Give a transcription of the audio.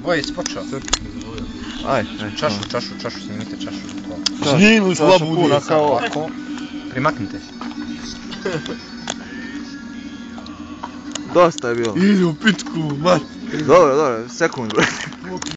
Boje, jesi počeo? Aj. Čašu, snimite čašu. Snimi slabu puna kao... Ovako. Primaknite se. Dosta je bilo. Idi u pičku, mat. Dobro, sekundu.